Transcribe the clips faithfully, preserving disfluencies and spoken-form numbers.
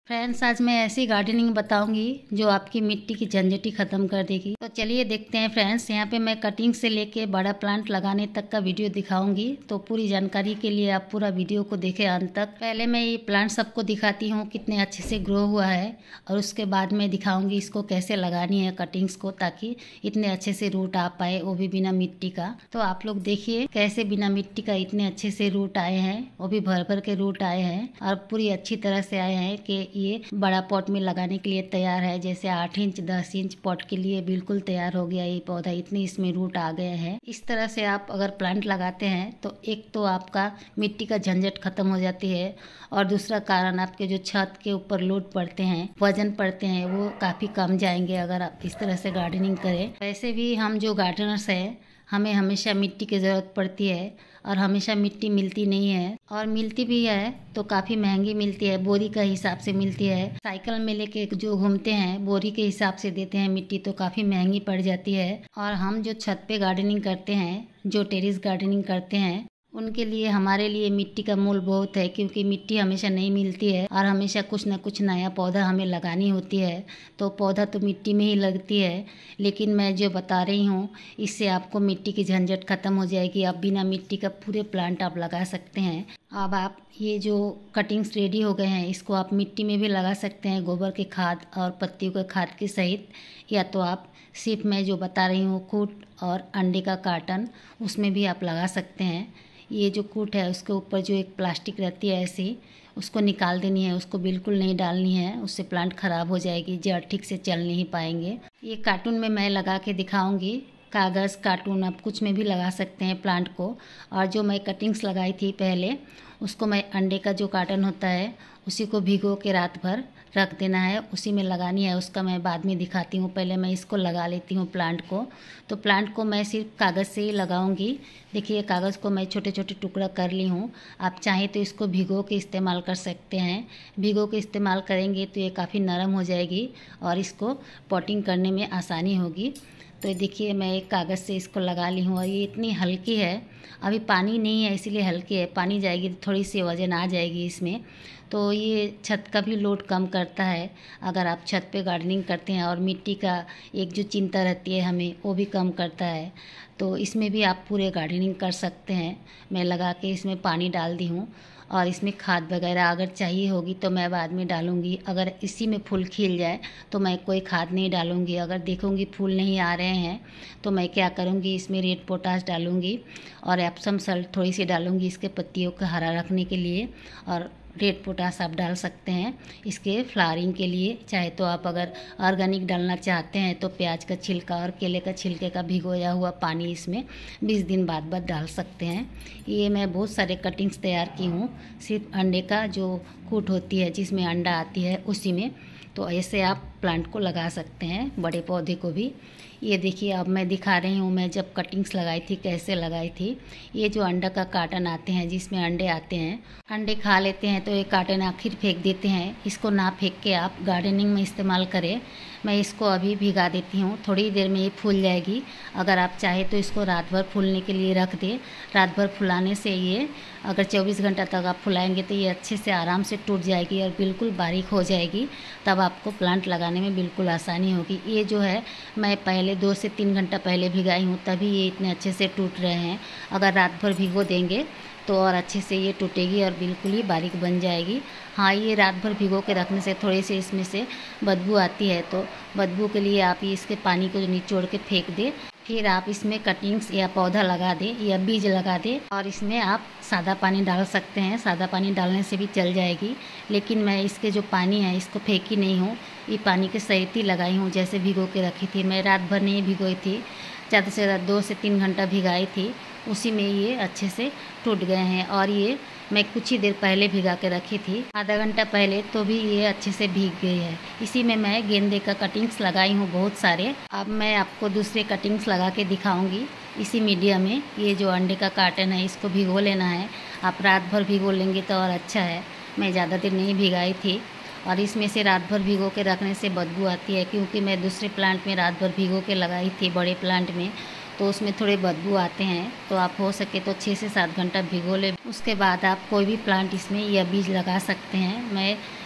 Friends, आज मैं ऐसी गार्डनिंग बताऊंगी जो आपकी मिट्टी की झंझटी ख़त्म कर देगी। तो चलिए देखते हैं फ्रेंड्स। यहाँ पे मैं कटिंग से लेके बड़ा प्लांट लगाने तक का वीडियो दिखाऊंगी, तो पूरी जानकारी के लिए आप पूरा वीडियो को देखें अंत तक। पहले मैं ये प्लांट सबको दिखाती हूँ कितने अच्छे से ग्रो हुआ है, और उसके बाद मैं दिखाऊंगी इसको कैसे लगानी है कटिंग्स को, ताकि इतने अच्छे से रूट आ पाए, वो भी बिना मिट्टी का। तो आप लोग देखिए कैसे बिना मिट्टी का इतने अच्छे से रूट आए हैं, वो भी भर भर के रूट आए हैं और पूरी अच्छी तरह से आए हैं कि ये बड़ा पॉट में लगाने के लिए तैयार है। जैसे आठ इंच दस इंच पॉट के लिए बिल्कुल तैयार हो गया ये पौधा, इतनी इसमें रूट आ गए हैं। इस तरह से आप अगर प्लांट लगाते हैं तो एक तो आपका मिट्टी का झंझट खत्म हो जाती है, और दूसरा कारण आपके जो छत के ऊपर लोड पड़ते हैं, वजन पड़ते हैं, वो काफ़ी कम जाएंगे अगर आप इस तरह से गार्डनिंग करें। वैसे भी हम जो गार्डनर्स हैं, हमें हमेशा मिट्टी की ज़रूरत पड़ती है, और हमेशा मिट्टी मिलती नहीं है, और मिलती भी है तो काफ़ी महंगी मिलती है, बोरी का हिसाब से मिलती है। साइकिल में लेके जो घूमते हैं बोरी के हिसाब से देते हैं मिट्टी, तो काफ़ी महंगी पड़ जाती है। और हम जो छत पे गार्डनिंग करते हैं, जो टेरेस गार्डनिंग करते हैं, उनके लिए हमारे लिए मिट्टी का मूल बहुत है, क्योंकि मिट्टी हमेशा नहीं मिलती है और हमेशा कुछ ना कुछ नया पौधा हमें लगानी होती है। तो पौधा तो मिट्टी में ही लगती है, लेकिन मैं जो बता रही हूँ इससे आपको मिट्टी की झंझट ख़त्म हो जाएगी। आप बिना मिट्टी का पूरे प्लांट आप लगा सकते हैं। अब आप ये जो कटिंग्स रेडी हो गए हैं, इसको आप मिट्टी में भी लगा सकते हैं, गोबर के खाद और पत्तियों के खाद के सहित, या तो आप सिर्फ मैं जो बता रही हूँ कूट और अंडे का कार्टन, उसमें भी आप लगा सकते हैं। ये जो कूट है उसके ऊपर जो एक प्लास्टिक रहती है ऐसी, उसको निकाल देनी है, उसको बिल्कुल नहीं डालनी है, उससे प्लांट ख़राब हो जाएगी, जड़ ठीक से चल नहीं पाएंगे। ये कार्टून में मैं लगा के दिखाऊंगी, कागज़ कार्टून आप कुछ में भी लगा सकते हैं प्लांट को। और जो मैं कटिंग्स लगाई थी पहले, उसको मैं अंडे का जो कार्टन होता है उसी को भिगो के रात भर रख देना है, उसी में लगानी है। उसका मैं बाद में दिखाती हूँ, पहले मैं इसको लगा लेती हूँ प्लांट को। तो प्लांट को मैं सिर्फ कागज़ से ही लगाऊंगी। देखिए कागज़ को मैं छोटे छोटे टुकड़ा कर ली हूँ। आप चाहें तो इसको भिगो के इस्तेमाल कर सकते हैं। भिगो के इस्तेमाल करेंगे तो ये काफ़ी नरम हो जाएगी और इसको पॉटिंग करने में आसानी होगी। तो देखिए मैं एक कागज़ से इसको लगा ली हूँ, और ये इतनी हल्की है, अभी पानी नहीं है इसीलिए हल्की है, पानी जाएगी तो थोड़ी सी वजन आ जाएगी इसमें। तो ये छत का भी लोड कम करता है। अगर आप छत पे गार्डनिंग करते हैं, और मिट्टी का एक जो चिंता रहती है हमें, वो भी कम करता है। तो इसमें भी आप पूरे गार्डनिंग कर सकते हैं। मैं लगा के इसमें पानी डाल दी हूँ, और इसमें खाद वगैरह अगर चाहिए होगी तो मैं बाद में डालूँगी। अगर इसी में फूल खिल जाए तो मैं कोई खाद नहीं डालूँगी। अगर देखूँगी फूल नहीं आ रहे हैं तो मैं क्या करूँगी, इसमें रेड पोटाश डालूँगी और एप्सम सल्ट थोड़ी सी डालूँगी इसके पत्तियों को हरा रखने के लिए। और रेड पोटाश आप डाल सकते हैं इसके फ्लावरिंग के लिए। चाहे तो आप अगर ऑर्गेनिक डालना चाहते हैं तो प्याज का छिलका और केले का छिलके का भिगोया हुआ पानी इसमें बीस दिन बाद बाद डाल सकते हैं। ये मैं बहुत सारे कटिंग्स तैयार की हूँ, सिर्फ अंडे का जो कूट होती है जिसमें अंडा आती है उसी में। तो ऐसे आप प्लांट को लगा सकते हैं, बड़े पौधे को भी। ये देखिए अब मैं दिखा रही हूँ मैं जब कटिंग्स लगाई थी कैसे लगाई थी। ये जो अंडा का कार्टन आते हैं जिसमें अंडे आते हैं, अंडे खा लेते हैं तो ये कार्टन आखिर फेंक देते हैं। इसको ना फेंक के आप गार्डनिंग में इस्तेमाल करें। मैं इसको अभी भिगा देती हूँ, थोड़ी देर में ये फूल जाएगी। अगर आप चाहें तो इसको रात भर फूलने के लिए रख दें। रात भर फुलाने से ये अगर चौबीस घंटा तक आप फुलाएंगे तो ये अच्छे से आराम से टूट जाएगी और बिल्कुल बारीक हो जाएगी। तब आपको प्लांट लगाने में बिल्कुल आसानी होगी। ये जो है मैं पहले दो से तीन घंटा पहले भिगाई हूँ, तभी ये इतने अच्छे से टूट रहे हैं। अगर रात भर भिगो देंगे तो और अच्छे से ये टूटेगी और बिल्कुल ही बारीक बन जाएगी। हाँ, ये रात भर भिगो के रखने से थोड़ी सी इसमें से बदबू आती है, तो बदबू के लिए आप ये इसके पानी को निचोड़ के फेंक दें। फिर आप इसमें कटिंग्स या पौधा लगा दें या बीज लगा दें, और इसमें आप सादा पानी डाल सकते हैं। सादा पानी डालने से भी चल जाएगी, लेकिन मैं इसके जो पानी है इसको फेंकी नहीं हूँ, ये पानी के सहित ही लगाई हूँ जैसे भिगो के रखी थी। मैं रात भर नहीं भिगोई थी, ज़्यादा से ज़्यादा दो से तीन घंटा भिगाई थी, उसी में ये अच्छे से टूट गए हैं। और ये मैं कुछ ही देर पहले भिगा के रखी थी, आधा घंटा पहले, तो भी ये अच्छे से भीग गई है। इसी में मैं गेंदे का कटिंग्स लगाई हूँ बहुत सारे। अब मैं आपको दूसरे कटिंग्स लगा के दिखाऊंगी इसी मीडिया में। ये जो अंडे का कार्टन है इसको भिगो लेना है। आप रात भर भिगो लेंगे तो और अच्छा है। मैं ज़्यादा देर नहीं भिगाई थी, और इसमें से रात भर भिगो के रखने से बदबू आती है, क्योंकि मैं दूसरे प्लांट में रात भर भिगो के लगाई थी, बड़े प्लांट में, तो उसमें थोड़े बदबू आते हैं। तो आप हो सके तो छः से सात घंटा भिगो लें। उसके बाद आप कोई भी प्लांट इसमें या बीज लगा सकते हैं। मैं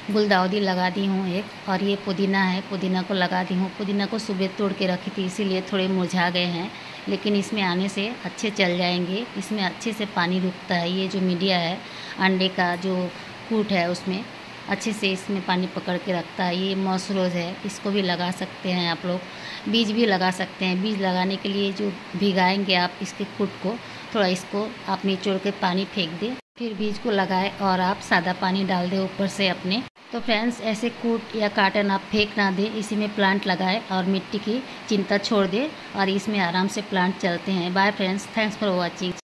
गुलदाउदी लगा दी हूँ एक, और ये पुदीना है, पुदीना को लगा दी हूँ। पुदीना को सुबह तोड़ के रखी थी, इसीलिए थोड़े मुरझा गए हैं, लेकिन इसमें आने से अच्छे चल जाएंगे। इसमें अच्छे से पानी रुकता है। ये जो मीडिया है अंडे का जो कूट है उसमें अच्छे से इसमें पानी पकड़ के रखता है। ये मॉसरोज है, इसको भी लगा सकते हैं आप लोग। बीज भी लगा सकते हैं। बीज लगाने के लिए जो भिगाएंगे आप इसके कूट को, थोड़ा इसको आप निचोड़ के पानी फेंक दें, फिर बीज को लगाए और आप सादा पानी डाल दें ऊपर से अपने। तो फ्रेंड्स, ऐसे कूट या कार्टन आप फेंक ना दें, इसी में प्लांट लगाए और मिट्टी की चिंता छोड़ दें और इसमें आराम से प्लांट चलते हैं। Bye friends, thanks for watching.